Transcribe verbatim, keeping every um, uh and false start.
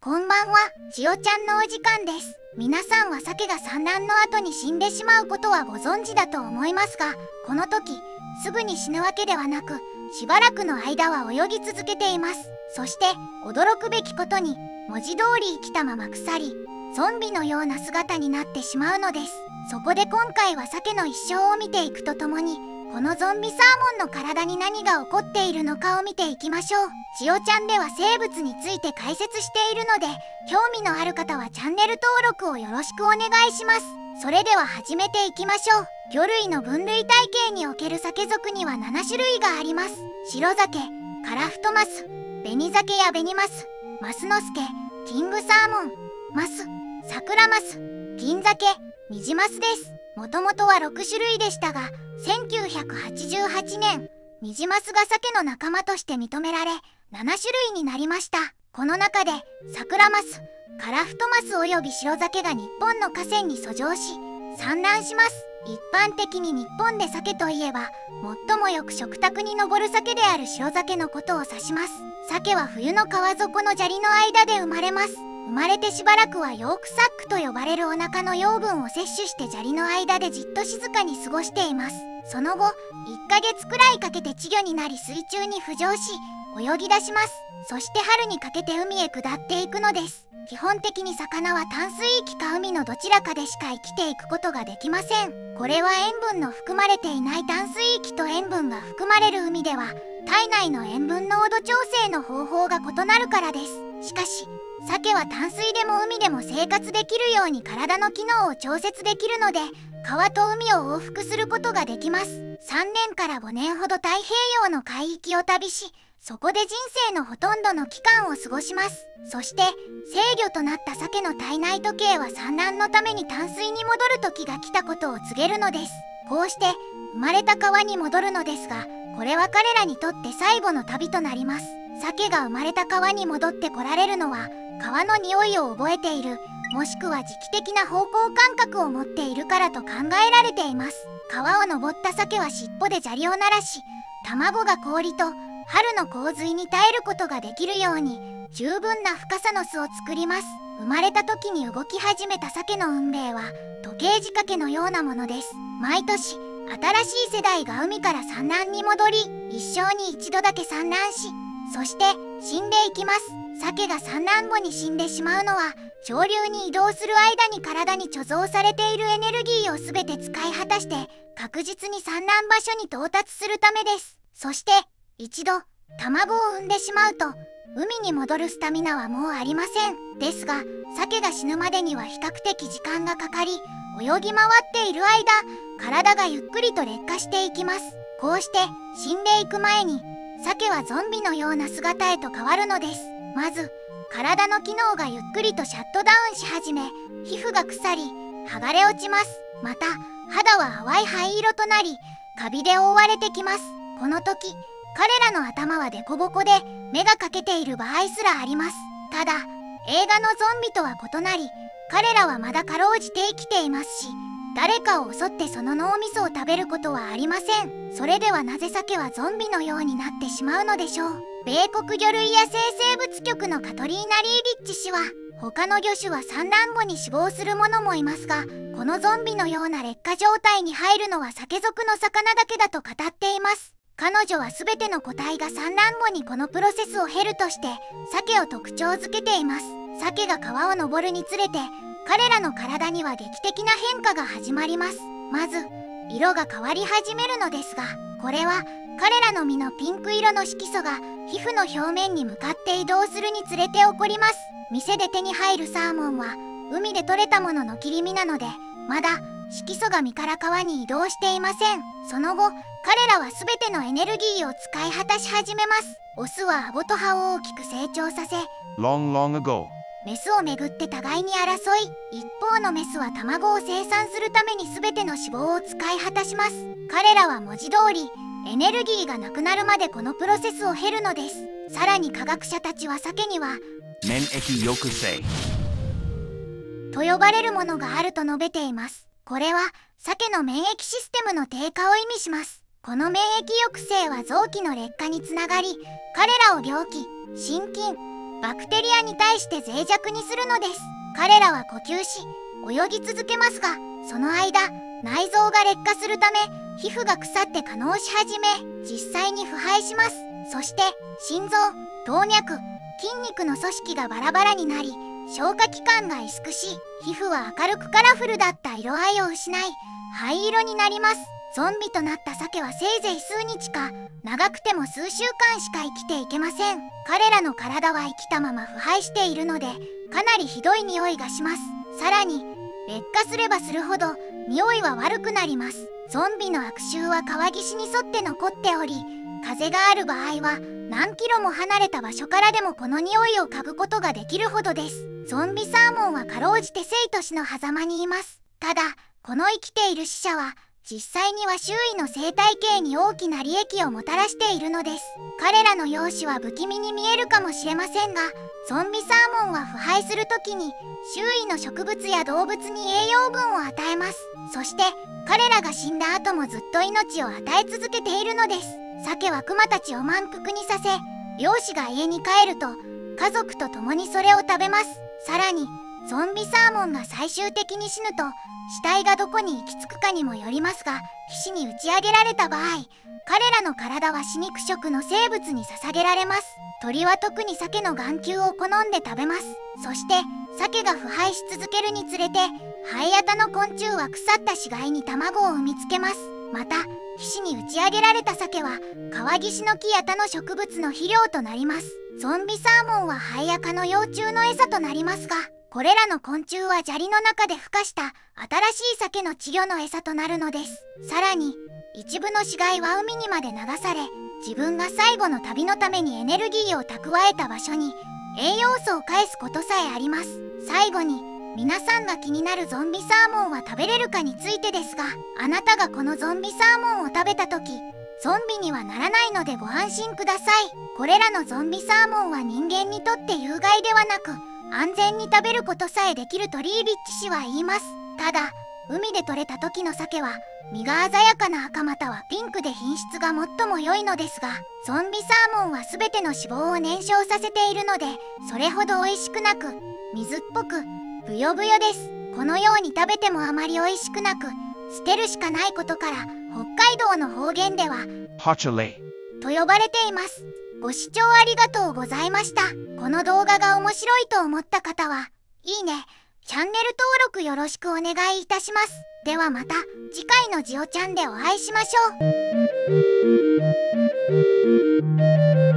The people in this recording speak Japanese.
こんばんは、ちおちゃんのお時間です。皆さんは鮭が産卵の後に死んでしまうことはご存知だと思いますが、この時すぐに死ぬわけではなく、しばらくの間は泳ぎ続けています。そして驚くべきことに、文字通り生きたまま腐り、ゾンビのような姿になってしまうのです。そこで今回は鮭の一生を見ていくとともに、このゾンビサーモンの体に何が起こっているのかを見ていきましょう。ちおちゃんでは生物について解説しているので、興味のある方はチャンネル登録をよろしくお願いします。それでは始めていきましょう。魚類の分類体系における鮭属にはなな種類があります。白鮭、カラフトマス、紅鮭や紅マス、マスノスケ、キングサーモン、マス、サクラマス、銀鮭、ニジマスです。もともとはろく種類でしたが、せんきゅうひゃくはちじゅうはちねん、ニジマスが鮭の仲間として認められ、なな種類になりました。この中で、サクラマス、カラフトマスおよび白鮭が日本の河川に遡上し、産卵します。一般的に日本で鮭といえば、最もよく食卓に上る鮭である白鮭のことを指します。鮭は冬の川底の砂利の間で生まれます。生まれてしばらくはヨークサックと呼ばれるお腹の養分を摂取して砂利の間でじっと静かに過ごしています。その後、いっかげつくらいかけて稚魚になり水中に浮上し、泳ぎ出します。そして春にかけて海へ下っていくのです。基本的に魚は淡水域か海のどちらかでしか生きていくことができません。これは塩分の含まれていない淡水域と塩分が含まれる海では、体内の塩分濃度調整の方法が異なるからです。しかし、鮭は淡水でも海でも生活できるように体の機能を調節できるので、川と海を往復することができます。さんねんからごねんほど太平洋の海域を旅し、そこで人生のほとんどの期間を過ごします。そして、成魚となった鮭の体内時計は産卵のために淡水に戻る時が来たことを告げるのです。こうして、生まれた川に戻るのですが、これは彼らにとって最後の旅となります。鮭が生まれた川に戻ってこられるのは、川の匂いを覚えている、もしくは時期的な方向感覚を持っているからと考えられています。川を登った鮭は尻尾で砂利を鳴らし、卵が氷と春の洪水に耐えることができるように十分な深さの巣を作ります。生まれた時に動き始めた鮭の運命は時計仕掛けのようなものです。毎年新しい世代が海から産卵に戻り、一生に一度だけ産卵し、そして死んでいきます。鮭が産卵後に死んでしまうのは、上流に移動する間に体に貯蔵されているエネルギーを全て使い果たして確実に産卵場所に到達するためです。そして一度卵を産んでしまうと、海に戻るスタミナはもうありません。ですが、鮭が死ぬまでには比較的時間がかかり、泳ぎ回っている間、体がゆっくりと劣化していきます。こうして死んでいく前に、鮭はゾンビのような姿へと変わるのです。まず、体の機能がゆっくりとシャットダウンし始め、皮膚が腐り、剥がれ落ちます。また、肌は淡い灰色となり、カビで覆われてきます。この時、彼らの頭はデコボコで、目が欠けている場合すらあります。ただ、映画のゾンビとは異なり、彼らはまだかろうじて生きていますし、誰かを襲ってその脳みそを食べることはありません。それではなぜ鮭はゾンビのようになってしまうのでしょう。米国魚類野生生物局のカトリーナ・リービッチ氏は、他の魚種は産卵後に死亡するものもいますが、このゾンビのような劣化状態に入るのは鮭属の魚だけだと語っています。彼女は全ての個体が産卵後にこのプロセスを経るとして、鮭を特徴づけています。鮭が川を登るにつれて、彼らの体には劇的な変化が始まります。まず、色が変わり始めるのですが、これは彼らの身のピンク色の色素が皮膚の表面に向かって移動するにつれて起こります。店で手に入るサーモンは海で採れたものの切り身なので、まだ色素が身から川に移動していません。その後、彼らは全てのエネルギーを使い果たし始めます。オスはアゴと葉を大きく成長させ、 Long, long ago. メスをめぐって互いに争い、一方のメスは卵を生産するために全ての脂肪を使い果たします。彼らは文字通りエネルギーがなくなるまでこのプロセスを経るのです。さらに科学者たちは鮭には免疫抑制と呼ばれるものがあると述べています。これは鮭の免疫システムの低下を意味します。この免疫抑制は臓器の劣化につながり、彼らを病気、心筋、 バクテリアに対して脆弱にするのです。彼らは呼吸し泳ぎ続けますが、その間内臓が劣化するため皮膚が腐って化膿し始め、実際に腐敗します。そして心臓、動脈、筋肉の組織がバラバラになり、消化器官が萎縮し、皮膚は明るくカラフルだった色合いを失い灰色になります。ゾンビとなったサケはせいぜい数日か長くても数週間しか生きていけません。彼らの体は生きたまま腐敗しているので、かなりひどい匂いがします。さらに劣化すればするほど匂いは悪くなります。ゾンビの悪臭は川岸に沿って残っており、風がある場合は何キロも離れた場所からでもこの匂いを嗅ぐことができるほどです。ゾンビサーモンはかろうじて生と死の狭間にいます。ただこの生きている死者は実際には周囲の生態系に大きな利益をもたらしているのです。彼らの容姿は不気味に見えるかもしれませんが、ゾンビサーモンは腐敗するときに周囲の植物や動物に栄養分を与えます。そして彼らが死んだ後もずっと命を与え続けているのです。サケはクマたちを満腹にさせ、漁師が家に帰ると家族と共にそれを食べます。さらにゾンビサーモンが最終的に死ぬと死体がどこに行き着くかにもよりますが、皮脂に打ち上げられた場合、彼らの体は死肉食の生物に捧げられます。鳥は特にサケの眼球を好んで食べます。そしてサケが腐敗し続けるにつれて、ハエ型の昆虫は腐った死骸に卵を産みつけます。また皮脂に打ち上げられたサケは川岸の木や他の植物の肥料となります。ゾンビサーモンはハエや蚊の幼虫の餌となりますが、これらの昆虫は砂利の中で孵化した新しいサケの稚魚の餌となるのです。さらに一部の死骸は海にまで流され、自分が最後の旅のためにエネルギーを蓄えた場所に栄養素を返すことさえあります。最後に皆さんが気になるゾンビサーモンは食べれるかについてですが、あなたがこのゾンビサーモンを食べた時ゾンビにはならないのでご安心ください。これらのゾンビサーモンは人間にとって有害ではなく、安全に食べることさえできるとリービッチ氏は言います。ただ海で採れた時のサケは身が鮮やかな赤またはピンクで品質が最も良いのですが、ゾンビサーモンは全ての脂肪を燃焼させているので、それほど美味しくなく水っぽくブヨブヨです。このように食べてもあまり美味しくなく、捨てるしかないことから北海道の方言ではハチャレと呼ばれています。ご視聴ありがとうございました。この動画が面白いと思った方はいいね、チャンネル登録よろしくお願いいたします。ではまた次回のジオちゃんでお会いしましょう。